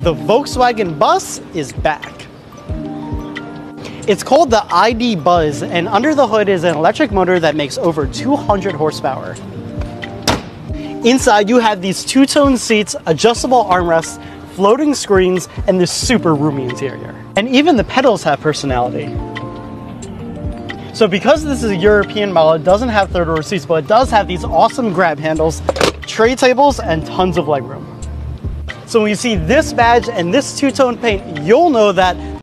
the Volkswagen bus is back. It's called the iD.Buzz, and under the hood is an electric motor that makes over 200 horsepower. Inside you have these two-tone seats, adjustable armrests, floating screens, and this super roomy interior. And even the pedals have personality. So because this is a European model, it doesn't have third-row seats, but it does have these awesome grab handles, tray tables, and tons of legroom. So when you see this badge and this two-tone paint, you'll know that